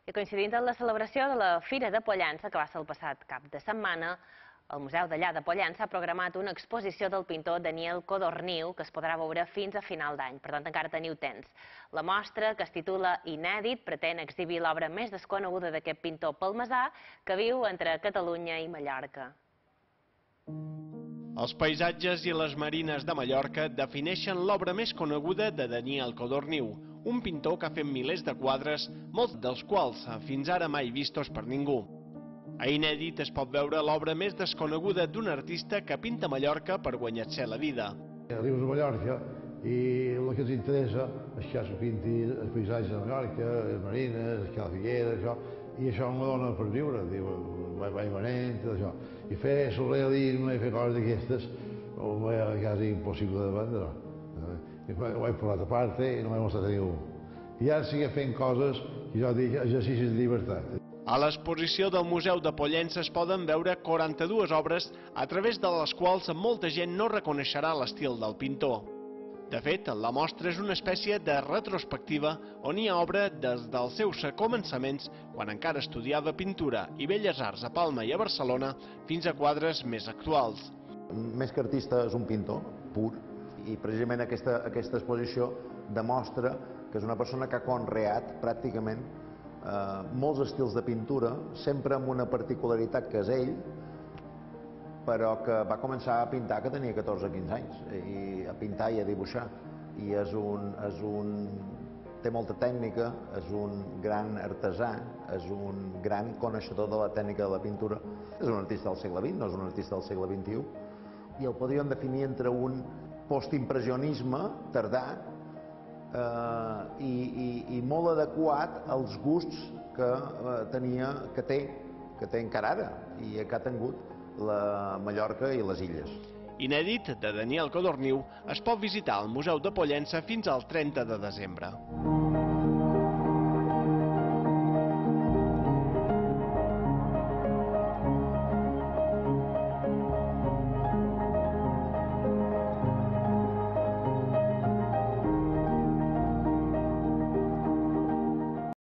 I coincidint amb la celebració de la Fira de Pollença, que va ser el passat cap de setmana, el Museu d'allà de Pollença ha programat una exposició del pintor Daniel Codorniu que es podrà veure fins a final d'any, per tant encara teniu temps. La mostra, que es titula Inèdit, pretén exhibir l'obra més desconeguda d'aquest pintor palmesà que viu entre Catalunya i Mallorca. Els paisatges i les marines de Mallorca defineixen l'obra més coneguda de Daniel Codorniu, un pintor que ha fet milers de quadres, molts dels quals fins ara mai vistos per ningú. A Inèdit es pot veure l'obra més desconeguda d'un artista que pinta a Mallorca per guanyar-se la vida. Vius a Mallorca i el que ens interessa és que es pinti els paisatges de Mallorca, les marines, les calfigueres, això, i això em dona per viure, vaig venent, tot això. I fer surrealisme i fer coses d'aquestes és quasi impossible de vendre. Ho he posat a part i no m'he mostrat a ningú. I ara sí que fent coses que jo dic exercicis de llibertat. A l'exposició del Museu de Pollença es poden veure 42 obres a través de les quals molta gent no reconeixerà l'estil del pintor. De fet, la mostra és una espècie de retrospectiva on hi ha obra des dels seus començaments, quan encara estudiava pintura i belles arts a Palma i a Barcelona, fins a quadres més actuals. Més que artista és un pintor pur i precisament aquesta exposició demostra que és una persona que ha conreat pràcticament molts estils de pintura, sempre amb una particularitat que és ell, però que va començar a pintar que tenia 14 o 15 anys, i a pintar i a dibuixar. I té molta tècnica, és un gran artesà, és un gran coneixedor de la tècnica de la pintura. És un artista del segle XX, no és un artista del segle XXI, i el podríem definir entre un postimpressionisme tardà i molt adequat als gusts que té encara ara i que ha tingut la Mallorca i les illes. Inèdit, de Daniel Codorniu, es pot visitar al Museu de Pollença fins al 30 de desembre.